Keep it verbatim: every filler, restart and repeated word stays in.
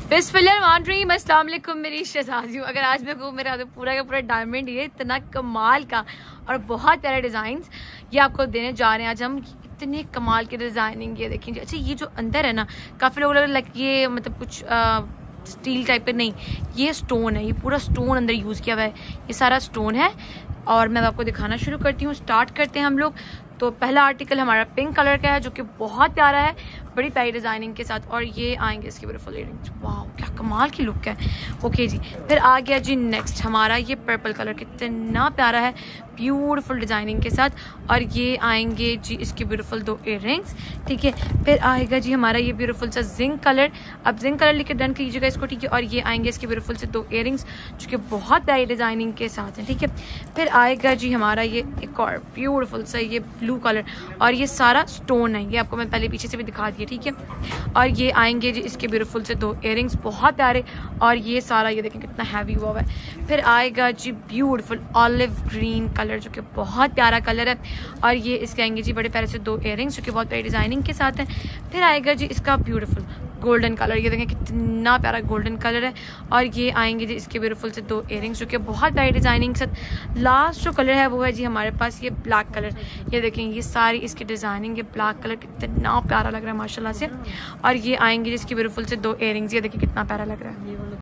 बिस्मिल्लाहिर्रहमानिर्रहीम, अस्सलाम वालेकुम मेरी शहजादियों। अगर आज मैं कहूँ मेरा तो पूरा का पूरा डायमंड ये इतना कमाल का और बहुत प्यारे डिजाइन ये आपको देने जा रहे हैं। आज हम इतने कमाल के डिजाइनिंग ये देखेंगे। अच्छा, ये जो अंदर है ना, काफी लोग लग ये मतलब कुछ आ, स्टील टाइप का नहीं, ये स्टोन है, ये पूरा स्टोन अंदर यूज किया हुआ है, ये सारा स्टोन है। और मैं आपको दिखाना शुरू करती हूँ, स्टार्ट करते हैं हम लोग। तो पहला आर्टिकल हमारा पिंक कलर का है जो कि बहुत प्यारा है, बड़ी प्यारी डिजाइनिंग के साथ। और ये आएंगे इसके ब्यूटीफुल इयररिंग्स, वाह क्या कमाल की लुक है। ओके जी, फिर आ गया जी नेक्स्ट हमारा ये पर्पल कलर, कितना प्यारा है, ब्यूटीफुल डिजाइनिंग के साथ। और ये आएंगे जी इसके ब्यूटीफुल दो इयररिंग्स, ठीक है। फिर आएगा जी हमारा ये ब्यूटीफुल सा जिंक कलर, अब जिंक कलर लिखे डन कीजिएगा इसको, ठीक है। और ये आएंगे इसके ब्यूटीफुल से दो इयररिंग्स जो कि बहुत प्यारी डिजाइनिंग के साथ है, ठीक है। फिर आएगा जी हमारा ये एक और ब्यूटीफुल सा ये ब्लू कलर, और ये सारा स्टोन है, ये आपको मैं पहले पीछे से भी दिखा दिया, ठीक है। और ये आएंगे जी इसके ब्यूटीफुल से दो इयररिंग्स बहुत प्यारे, और ये सारा ये देखें कितना हैवी हुआ हुआ है। फिर आएगा जी ब्यूटीफुल ऑलिव ग्रीन कलर जो कि बहुत प्यारा कलर है, और ये इसके आएंगे जी बड़े प्यारे से दो इयररिंग्स जो कि बहुत प्यारी डिजाइनिंग के साथ है। फिर आएगा जी इसका ब्यूटीफुल गोल्डन कलर, ये देखें कितना प्यारा गोल्डन कलर है। और ये आएंगे जी इसके ब्यूटीफुल से दो इयररिंग्स जो कि बहुत प्यारी डिजाइनिंग के साथ। लास्ट जो कलर है वो है जी हमारे पास ये ब्लैक कलर, ये देखें ये सारी इसकी डिजाइनिंग, ये ब्लैक कलर कितना प्यारा लग रहा है माशाल्लाह से। और ये आएंगे जिसकी ब्यूटीफुल से दो इयररिंग्स, ये देखिए कितना प्यारा लग रहा है।